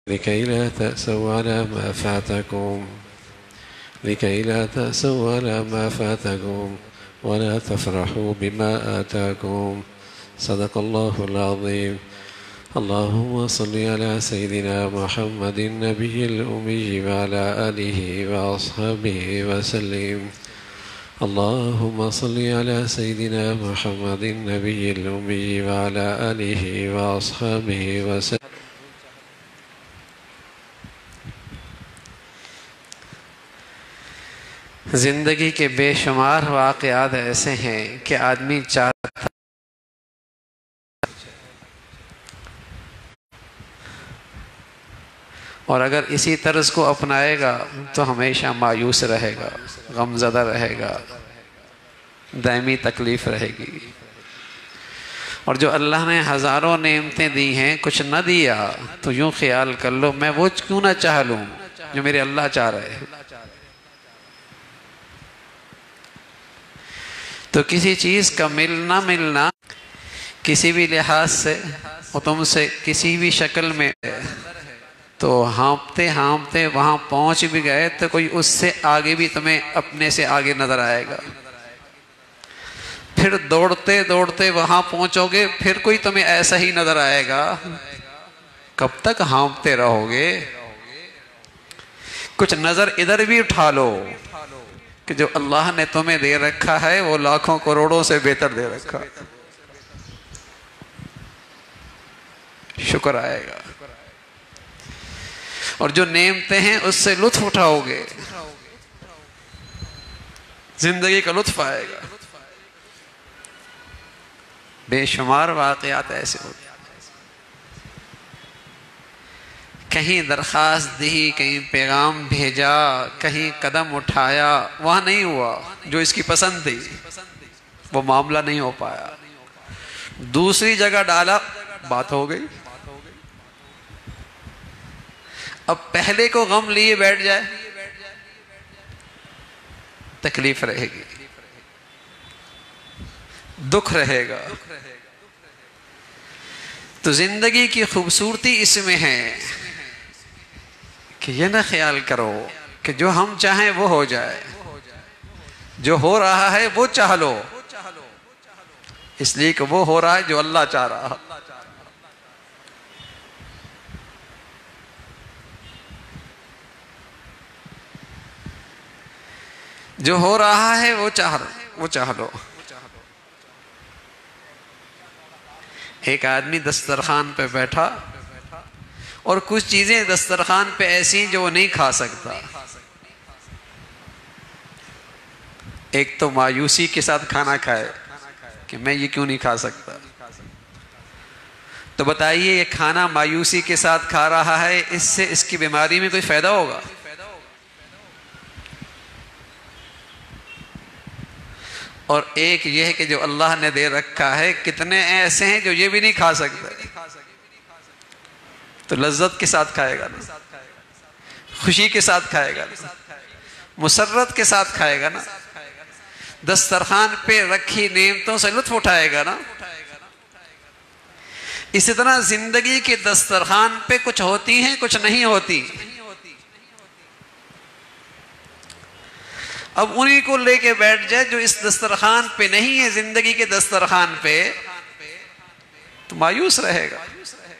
لكي لا تأسوا على ما فاتكم لكي لا تأسوا على ما فاتكم ولا تفرحوا بما آتاكم. صدق الله العظيم. اللهم صل على سيدنا محمد النبي الأمي وعلى آله وأصحابه وسلم. اللهم صل على سيدنا محمد النبي الأمي وعلى آله وأصحابه وسلم. زندگی کے بے شمار واقعات ایسے ہیں کہ آدمی چاہتا اور اگر اسی طرز کو اپنائے گا تو ہمیشہ مایوس رہے گا، غمزدہ رہے گا، دائمی تکلیف رہے گی۔ اور جو اللہ نے ہزاروں نعمتیں دی ہیں کچھ نہ دیا تو یوں خیال کر لو میں وہ کیوں نہ چاہ لوں جو میرے اللہ چاہ رہے ہیں۔ تو کسی چیز کا ملنا کسی بھی لحاظ سے وہ تم سے کسی بھی شکل میں تو ہانپتے ہانپتے وہاں پہنچ بھی گئے تو کوئی اس سے آگے بھی تمہیں اپنے سے آگے نظر آئے گا، پھر دوڑتے دوڑتے وہاں پہنچو گے پھر کوئی تمہیں ایسا ہی نظر آئے گا۔ کب تک ہانپتے رہو گے؟ کچھ نظر ادھر بھی اٹھا لو کہ جو اللہ نے تمہیں دے رکھا ہے وہ لاکھوں کروڑوں سے بہتر دے رکھا، شکر آئے گا۔ اور جو نعمتیں ہیں اس سے لطف اٹھاؤ گے، زندگی کا لطف آئے گا۔ بے شمار واقعات ایسے ہوتے ہیں، کہیں درخواست دی، کہیں پیغام بھیجا، کہیں قدم اٹھایا، وہاں نہیں ہوا جو اس کی پسند تھی، وہ معاملہ نہیں ہو پایا۔ دوسری جگہ ڈالا، بات ہو گئی۔ اب پہلے کو غم لیے بیٹھ جائے، تکلیف رہے گی، دکھ رہے گا۔ تو زندگی کی خوبصورتی اس میں ہے کہ یہ نہ خیال کرو کہ جو ہم چاہیں وہ ہو جائے، جو ہو رہا ہے وہ چاہ لو، اس لیے کہ وہ ہو رہا ہے جو اللہ چاہ رہا۔ جو ہو رہا ہے وہ چاہ لو۔ ایک آدمی دسترخوان پہ بیٹھا اور کچھ چیزیں دسترخوان پہ ایسی ہیں جو وہ نہیں کھا سکتا۔ ایک تو مایوسی کے ساتھ کھانا کھائے کہ میں یہ کیوں نہیں کھا سکتا۔ تو بتائیے یہ کھانا مایوسی کے ساتھ کھا رہا ہے، اس سے اس کی بیماری میں کوئی فائدہ ہوگا؟ اور ایک یہ ہے کہ جو اللہ نے دے رکھا ہے، کتنے ایسے ہیں جو یہ بھی نہیں کھا سکتے، تو لذت کے ساتھ کھائے گا نا، خوشی کے ساتھ کھائے گا نا، مسرت کے ساتھ کھائے گا نا، دسترخوان پہ رکھی نعمتوں سے لطف اٹھائے گا نا۔ اسی طرح زندگی کے دسترخوان پہ کچھ ہوتی ہیں کچھ نہیں ہوتی، اب انہی کو لے کے بیٹھ جائے جو اس دسترخوان پہ نہیں ہے، زندگی کے دسترخوان پہ، تو مایوس رہے گا،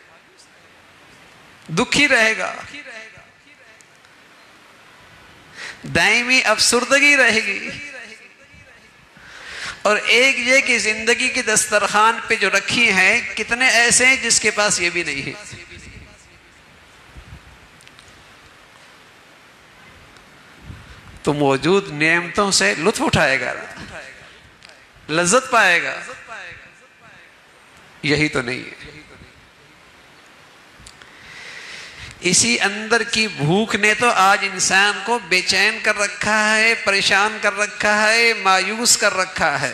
دکھی رہے گا، دائمی افسردگی رہے گی۔ اور ایک یہ کہ زندگی کے دسترخوان پہ جو رکھی ہیں، کتنے ایسے ہیں جس کے پاس یہ بھی نہیں ہے۔ تو موجود نعمتوں سے لطف اٹھائے گا، لذت پائے گا، یہی تو نہیں ہے۔ اسی اندر کی بھوک نے تو آج انسان کو بے چین کر رکھا ہے، پریشان کر رکھا ہے، مایوس کر رکھا ہے،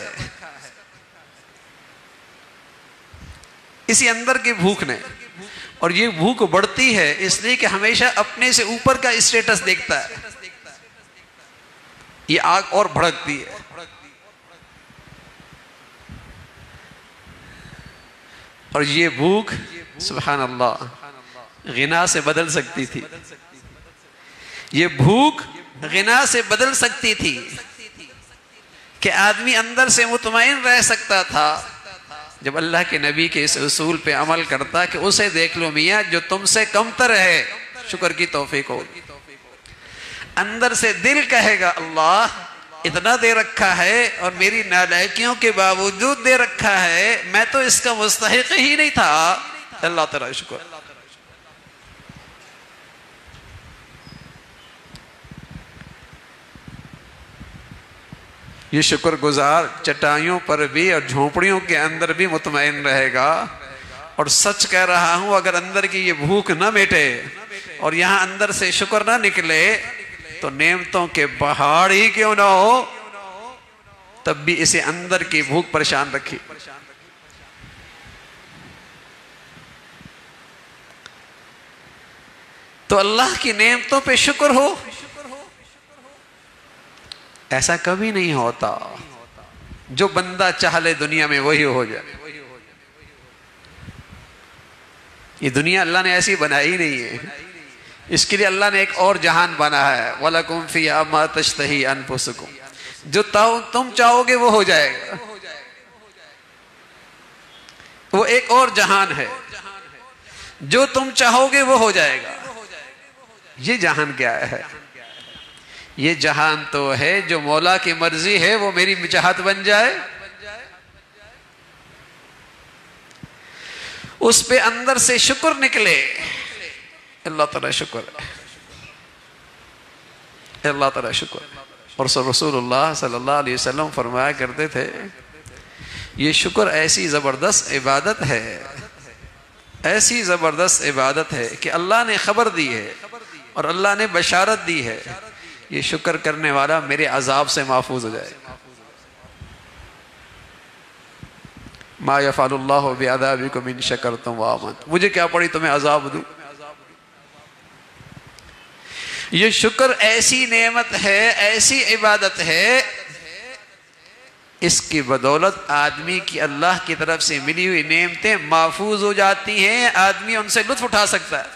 اسی اندر کی بھوک نے۔ اور یہ بھوک بڑھتی ہے اس لیے کہ ہمیشہ اپنے سے اوپر کا اسٹیٹس دیکھتا ہے، یہ آگ اور بھڑکتی ہے۔ اور یہ بھوک سبحان اللہ غنا سے بدل سکتی تھی، یہ بھوک غنا سے بدل سکتی تھی کہ آدمی اندر سے مطمئن رہ سکتا تھا جب اللہ کے نبی کے اس اصول پہ عمل کرتا کہ اسے دیکھ لو میاں جو تم سے کمتر ہے، شکر کی توفیق ہو، اندر سے دل کہے گا اللہ اتنا دے رکھا ہے اور میری نالائکیوں کے باوجود دے رکھا ہے، میں تو اس کا مستحق ہی نہیں تھا، اللہ تعالیٰ شکر۔ یہ شکر گزار چٹائیوں پر بھی اور جھونپڑیوں کے اندر بھی مطمئن رہے گا، اور سچ کہہ رہا ہوں اگر اندر کی یہ بھوک نہ مٹے اور یہاں اندر سے شکر نہ نکلے تو نعمتوں کے پہاڑ ہی کیوں نہ ہو تب بھی اسے اندر کی بھوک پریشان رکھی۔ تو اللہ کی نعمتوں پہ شکر ہو، ایسا کبھی نہیں ہوتا جو بندہ چاہ لے دنیا میں وہی ہو جائے۔ یہ دنیا اللہ نے ایسی بنائی نہیں ہے، اس کے لیے اللہ نے ایک اور جہان بنا ہے، وَلَكُمْ فِيهَا مَا تَشْتَهِي أَنفُسُكُمْ، جو تم چاہو گے وہ ہو جائے گا، وہ ایک اور جہان ہے، جو تم چاہو گے وہ ہو جائے گا۔ یہ جہان کیا ہے؟ یہ جہان تو ہے جو مولا کی مرضی ہے وہ میری چاہت بن جائے، اس پہ اندر سے شکر نکلے، اللہ تعالیٰ شکر ہے، اللہ تعالیٰ شکر۔ اور رسول اللہ صلی اللہ علیہ وسلم فرمایا کرتے تھے یہ شکر ایسی زبردست عبادت ہے، ایسی زبردست عبادت ہے کہ اللہ نے خبر دی ہے اور اللہ نے بشارت دی ہے، یہ شکر کرنے والا میرے عذاب سے محفوظ ہو جائے۔ ما یفعل اللہ بعذابکم ان شکرتم وآمنتم، مجھے کیا پڑی تمہیں عذاب دوں؟ یہ شکر ایسی نعمت ہے، ایسی عبادت ہے، اس کی بدولت آدمی کی اللہ کی طرف سے ملی ہوئی نعمتیں محفوظ ہو جاتی ہیں، آدمی ان سے لطف اٹھا سکتا ہے۔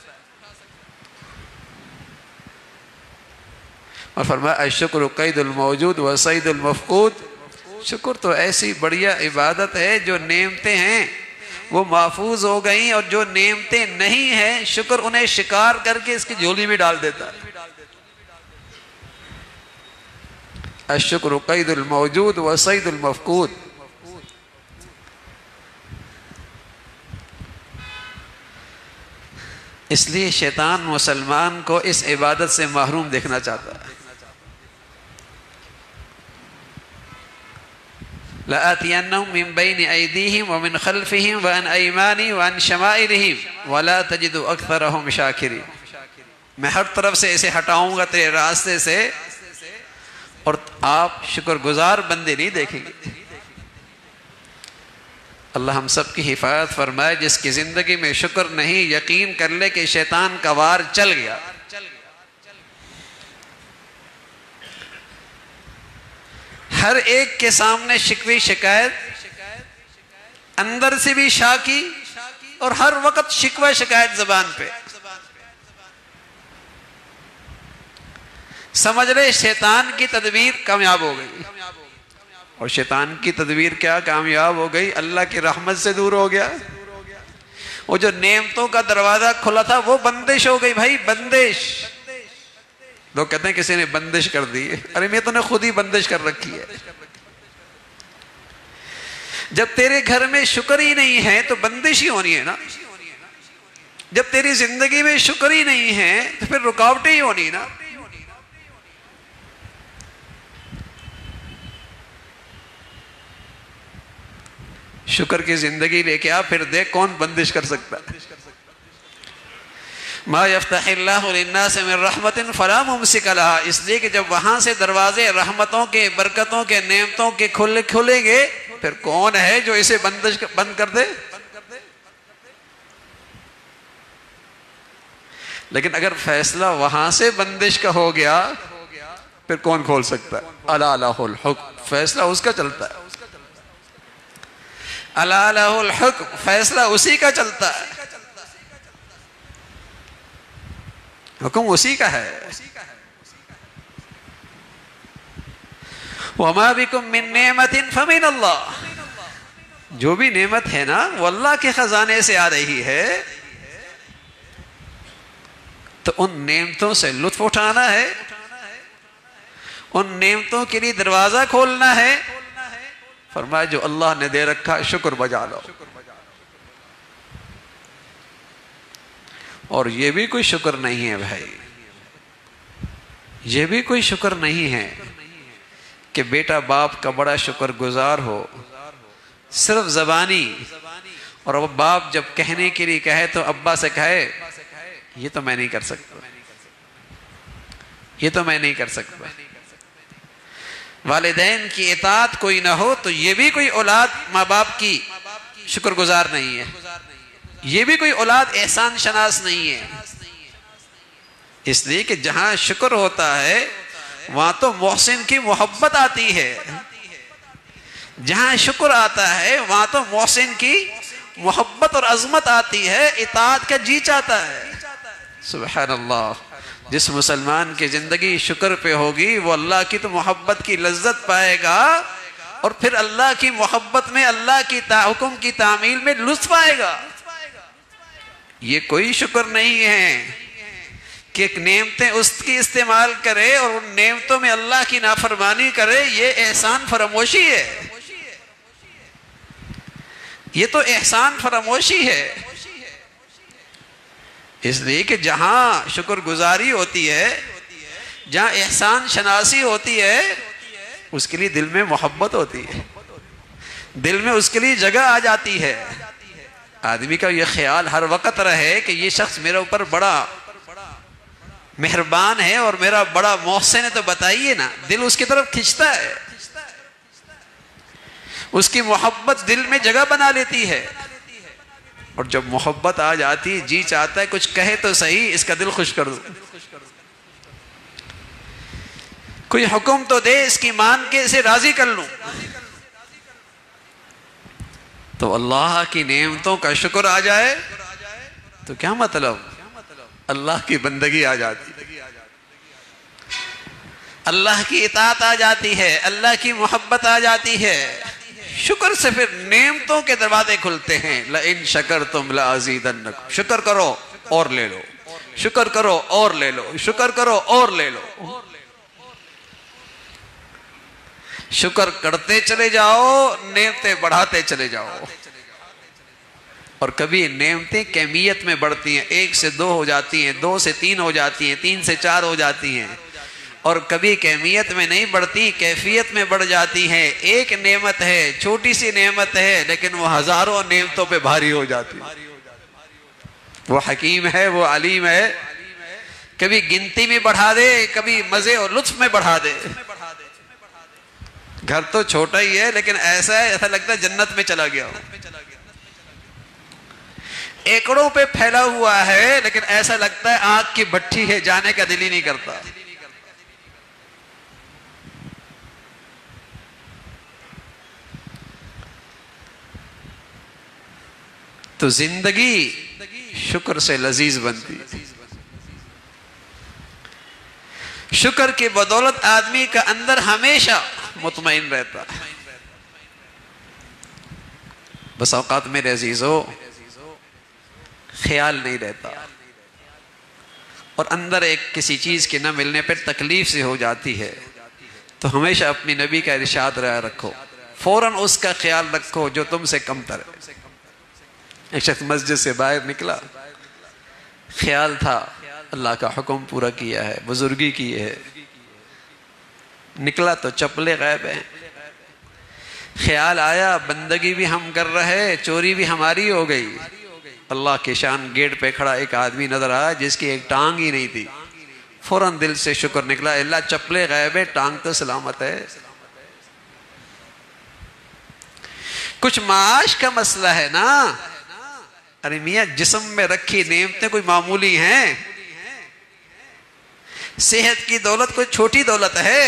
اور فرمایا الشکر قید الموجود و صید المفقود، شکر تو ایسی بڑھیا عبادت ہے جو نعمتیں ہیں وہ محفوظ ہو گئیں اور جو نعمتیں نہیں ہیں شکر انہیں شکار کر کے اس کی جھولی میں ڈال دیتا ہے۔ الشکر قید الموجود و صید المفقود۔ اس لیے شیطان مسلمان کو اس عبادت سے محروم دیکھنا چاہتا ہے۔ لَآتِيَنَّهُم مِّن بَيْنِ أَيْدِيهِمْ وَمِنْ خَلْفِهِمْ وَعَنْ أَيْمَانِهِمْ وَعَنْ شَمَائِلِهِمْ وَلَا تَجِدُ أَكْثَرَهُمْ شَاكِرِينَ، میں ہر طرف سے اسے ہٹاؤں گا تیرے راستے سے اور آپ شکر گزار بندے نہیں دیکھیں گے۔ اللہ ہم سب کی حفاظت فرمائے، جس کی زندگی میں شکر نہیں یقین کر لے کہ شیطان کا وار چل گیا۔ ہر ایک کے سامنے شکوی شکایت، اندر سے بھی شاکی اور ہر وقت شکوہ شکایت زبان پہ، سمجھ رہے شیطان کی تدبیر کامیاب ہو گئی، اور شیطان کی تدبیر کیا کامیاب ہو گئی؟ اللہ کی رحمت سے دور ہو گیا۔ وہ جو نعمتوں کا دروازہ کھلا تھا وہ بندش ہو گئی، بھائی بندش۔ لوگ کہتے ہیں کسی نے بندش کر دی، ارے میں تو نے خود ہی بندش کر رکھی ہے۔ جب تیرے گھر میں شکر ہی نہیں ہے تو بندش ہی ہونی ہے نا، جب تیری زندگی میں شکر ہی نہیں ہے تو پھر رکاوٹیں ہی ہونی نا۔ شکر کی زندگی لے کے آ، پھر دیکھ کون بندش کر سکتا ہے۔ ما یفتح اللہ للناس من رحمت فلا ممسک لہا، اس لیے کہ جب وہاں سے دروازے رحمتوں کے، برکتوں کے، نعمتوں کے کھلیں گے پھر کون ہے جو اسے بند کر دے؟ لیکن اگر فیصلہ وہاں سے بندش کا ہو گیا پھر کون کھول سکتا ہے؟ الا لہ الحکم، فیصلہ اس کا چلتا ہے۔ الا لہ الحکم، فیصلہ اسی کا چلتا ہے۔ حکم اسی کا ہے. وَمَا بِكُم مِّن نِعْمَةٍ فَمِنَ اللَّهِ. جو بھی نعمت ہے نا وہ اللہ کے خزانے سے آ رہی ہے، تو ان نعمتوں سے لطف اٹھانا ہے، ان نعمتوں کے لیے دروازہ کھولنا ہے. فرمایا جو اللہ نے دے رکھا شکر بجا لو. اور یہ بھی کوئی شکر نہیں ہے بھائی، یہ بھی کوئی شکر نہیں ہے کہ بیٹا باپ کا بڑا شکر گزار ہو صرف زبانی، اور اب باپ جب کہنے کے لیے کہے تو ابا سے کہے یہ تو میں نہیں کر سکتا، یہ تو میں نہیں کر سکتا. والدین کی اطاعت کوئی نہ ہو تو یہ بھی کوئی اولاد ماں باپ کی شکر گزار نہیں ہے، یہ بھی کوئی اولاد احسان شناس نہیں ہے. اس لیے کہ جہاں شکر ہوتا ہے وہاں تو محسن کی محبت آتی ہے، جہاں شکر آتا ہے وہاں تو محسن کی محبت اور عظمت آتی ہے، اطاعت کا جی چاہتا ہے. سبحان اللہ. جس مسلمان کی زندگی شکر پہ ہوگی وہ اللہ کی تو محبت کی لذت پائے گا، اور پھر اللہ کی محبت میں اللہ کی حکم کی تعمیل میں لطف آئے گا. یہ کوئی شکر نہیں ہے کہ ایک نعمتیں اس کی استعمال کرے اور ان نعمتوں میں اللہ کی نافرمانی کرے. یہ احسان فراموشی ہے، یہ تو احسان فراموشی ہے. اس لیے کہ جہاں شکر گزاری ہوتی ہے، جہاں احسان شناسی ہوتی ہے، اس کے لیے دل میں محبت ہوتی ہے، دل میں اس کے لیے جگہ آ جاتی ہے. آدمی کا یہ خیال ہر وقت رہے کہ یہ شخص میرے اوپر بڑا مہربان ہے اور میرا بڑا محسن ہے، تو بتائیے نا، دل اس کی طرف کھنچتا ہے، اس کی محبت دل میں جگہ بنا لیتی ہے. اور جب محبت آ جاتی جی چاہتا ہے کچھ کہے تو صحیح، اس کا دل خوش کر دو، کوئی حکم تو دے اس کی مان کے اسے راضی کر لوں. تو اللہ کی نعمتوں کا شکر آ جائے تو کیا مطلب؟ اللہ کی بندگی آ جاتی، اللہ کی اطاعت آ جاتی ہے، اللہ کی محبت آ جاتی ہے. شکر سے پھر نعمتوں کے دروازے کھلتے ہیں. لَإِن شَكَرْتُمْ لَأَزِيدَنَّكُمْ. شکر کرو اور لے لو، شکر کرو اور لے لو، شکر کرو اور لے لو. شکر کرتے چلے جاؤ، نعمتیں بڑھاتے چلے جاؤ. اور کبھی نعمتیں کمیت میں بڑھتی ہیں، 1 سے 2 ہو جاتی ہیں، 2 سے 3 ہو جاتی ہیں، 3 سے 4 ہو جاتی ہیں. اور کبھی کمیت میں نہیں بڑھتی، کیفیت میں بڑھ جاتی ہیں. ایک نعمت ہے، چھوٹی سی نعمت ہے، لیکن وہ ہزاروں نعمتوں پہ بھاری ہو جاتی ہے. وہ حکیم ہے، وہ علیم ہے، کبھی گنتی میں بڑھا دے، کبھی مزے اور لطف میں بڑھا دے. گھر تو چھوٹا ہی ہے لیکن ایسا ہے ایسا لگتا ہے جنت میں چلا گیا ہو. ایکڑوں پہ پھیلا ہوا ہے لیکن ایسا لگتا ہے آگ کی بھٹی ہے، جانے کا دل ہی نہیں کرتا. تو زندگی شکر سے لذیذ بنتی. شکر کی بدولت آدمی کا اندر ہمیشہ مطمئن رہتا. بس اوقات میرے عزیزو خیال نہیں رہتا، اور اندر ایک کسی چیز کے نہ ملنے پر تکلیف سے ہو جاتی ہے. تو ہمیشہ اپنی نبی کا ارشاد رکھو، فوراً اس کا خیال رکھو جو تم سے کم تر ہے. ایک شخص مسجد سے باہر نکلا، خیال تھا اللہ کا حکم پورا کیا ہے، بزرگی کی ہے. نکلا تو چپلیں غائب ہیں. خیال آیا بندگی بھی ہم کر رہے، چوری بھی ہماری ہو گئی. اللہ کے شان گیٹ پہ کھڑا ایک آدمی نظر آیا جس کی ایک ٹانگ ہی نہیں تھی. فوراً دل سے شکر نکلا، اللہ چپلیں غائب ہے، ٹانگ تو سلامت ہے. کچھ معاش کا مسئلہ ہے نا. ارے میاں جسم میں رکھی نعمتیں کوئی معمولی ہیں؟ صحت کی دولت کوئی چھوٹی دولت ہے؟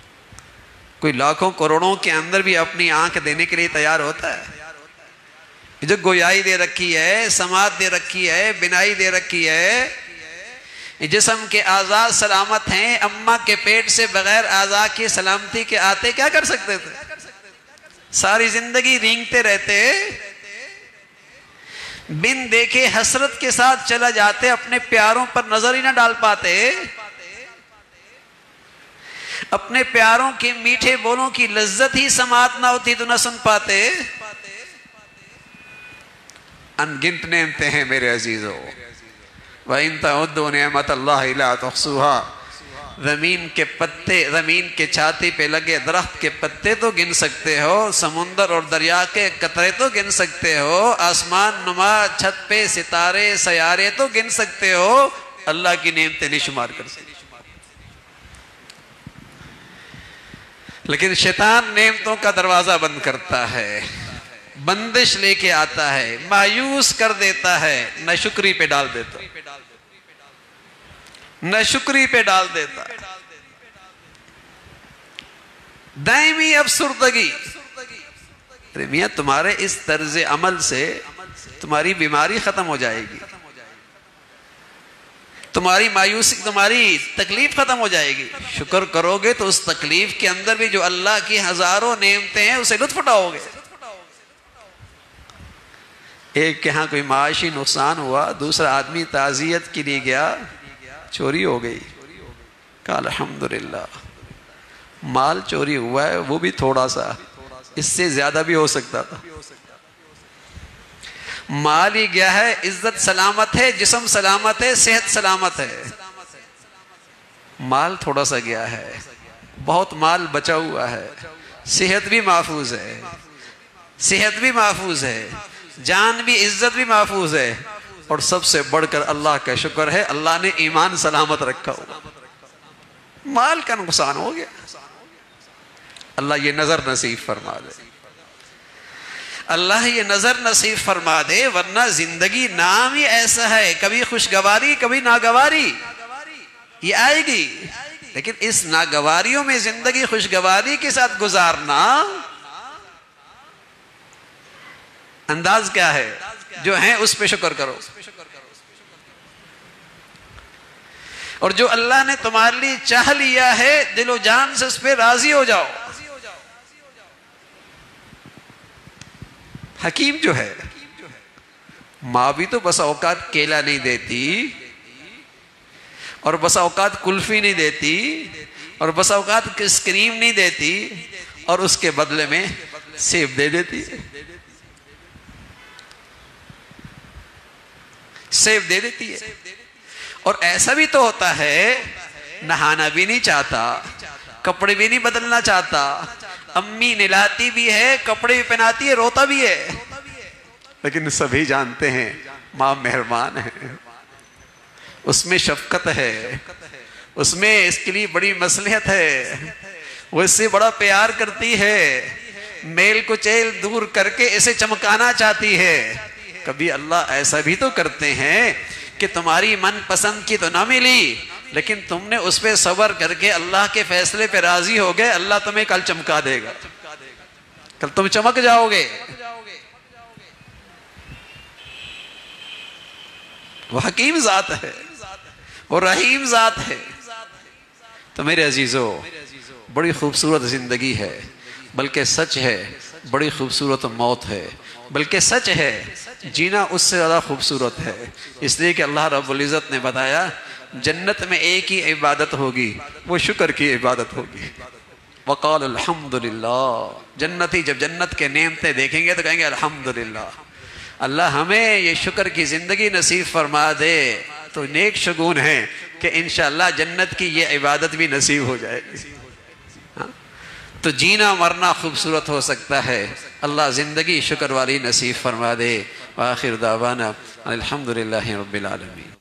کوئی لاکھوں کروڑوں کے اندر بھی اپنی آنکھ دینے کے لیے تیار ہوتا ہے؟ جو گویائی دے رکھی ہے، سماعت دے رکھی ہے، بینائی دے رکھی ہے، جسم کے اعضاء سلامت ہیں، اماں کے پیٹ سے بغیر اعضاء کی سلامتی کے آتے کیا کر سکتے تھے؟ ساری زندگی رینگتے رہتے، بن دیکھے حسرت کے ساتھ چلا جاتے، اپنے پیاروں پر نظر ہی نہ ڈال پاتے، اپنے پیاروں کے میٹھے بولوں کی لذت ہی سماعت نہ ہوتی تو نہ سن پاتے۔ انگنت نعمتیں ہیں میرے عزیزو، وَإِن تَعُدُّوا نِعْمَتَ اللَّهِ لَا تُحْصُوهَا، زمین کے پتے، زمین کے چھاتی پہ لگے درخت کے پتے تو گن سکتے ہو، سمندر اور دریا کے قطرے تو گن سکتے ہو، آسمان نما چھت پہ ستارے سیارے تو گن سکتے ہو، اللہ کی نعمتیں نہیں شمار کر سکتے۔ لیکن شیطان نعمتوں کا دروازہ بند کرتا ہے، بندش لے کے آتا ہے، مایوس کر دیتا ہے، نہ شکری پہ ڈال دیتا، نہ شکری پہ ڈال دیتا، دائمی افسردگی۔ ارے میاں تمہارے اس طرز عمل سے تمہاری بیماری ختم ہو جائے گی، تمہاری مایوسی، تمہاری تکلیف ختم ہو جائے گی۔ شکر کرو گے تو اس تکلیف کے اندر بھی جو اللہ کی ہزاروں نعمتیں ہیں اسے لطف اٹھاؤ گے۔ ایک کے ہاں کوئی معاشی نقصان ہوا، دوسرا آدمی تعزیت کے لیے گیا، چوری ہو گئی، کہا الحمدللہ مال چوری ہوا ہے، وہ بھی تھوڑا سا، اس سے زیادہ بھی ہو سکتا تھا، مال ہی گیا ہے، عزت سلامت ہے، جسم سلامت ہے، صحت سلامت ہے، مال تھوڑا سا گیا ہے، بہت مال بچا ہوا ہے، صحت بھی محفوظ ہے، صحت بھی محفوظ ہے، جان بھی، عزت بھی محفوظ ہے، اور سب سے بڑھ کر اللہ کا شکر ہے اللہ نے ایمان سلامت رکھا ہوا، مال کا نقصان ہو گیا۔ اللہ یہ نظر نصیب فرما دے، اللہ یہ نظر نصیب فرما دے، ورنہ زندگی نام ہی ایسا ہے، کبھی خوشگواری کبھی ناگواری، یہ آئے گی، لیکن اس ناگواریوں میں زندگی خوشگواری کے ساتھ گزارنا انداز کیا ہے؟ جو ہیں اس پہ شکر کرو، اور جو اللہ نے تمہارے لیے چاہ لیا ہے دل و جان سے اس پہ راضی ہو جاؤ۔ حکیم جو ہے، ماں بھی تو بس اوقات کیلا نہیں دیتی، اور بس اوقات کلفی نہیں دیتی، اور بس اوقات کریم نہیں دیتی، اور اس کے بدلے میں سیب دے دیتی ہے، سیب دے دیتی ہے۔ اور ایسا بھی تو ہوتا ہے نہانا بھی نہیں چاہتا، کپڑے بھی نہیں بدلنا چاہتا، امی نلاتی بھی ہے، کپڑے بھی پہناتی ہے، روتا بھی ہے، لیکن سبھی جانتے ہیں ماں مہربان ہے، اس میں شفقت ہے، اس میں اس کے لیے بڑی مصلحت ہے، وہ اس سے بڑا پیار کرتی ہے، میل کچیل دور کر کے اسے چمکانا چاہتی ہے۔ کبھی اللہ ایسا بھی تو کرتے ہیں کہ تمہاری من پسند کی تو نہ ملی، لیکن تم نے اس پہ صبر کر کے اللہ کے فیصلے پہ راضی ہو گئے، اللہ تمہیں کل چمکا دے گا، کل تم چمک جاؤ گے۔ وہ حکیم ذات ہے، وہ رحیم ذات ہے۔ تو میرے عزیزو، بڑی خوبصورت زندگی ہے، بلکہ سچ ہے بڑی خوبصورت موت ہے، بلکہ سچ ہے جینا اس سے زیادہ خوبصورت ہے، اس لیے کہ اللہ رب العزت نے بتایا جنت میں ایک ہی عبادت ہوگی، وہ شکر کی عبادت ہوگی۔ وقال الحمدللہ، جنتی جب جنت کے نعمتیں دیکھیں گے تو کہیں گے الحمدللہ، اللہ ہمیں یہ شکر کی زندگی نصیب فرما دے، تو نیک شگون ہے کہ انشاءاللہ جنت کی یہ عبادت بھی نصیب ہو جائے گی۔ تو جینا مرنا خوبصورت ہو سکتا ہے، اللہ زندگی شکر والی نصیب فرما دے۔ وآخر دعوانا الحمدللہ رب العالمین۔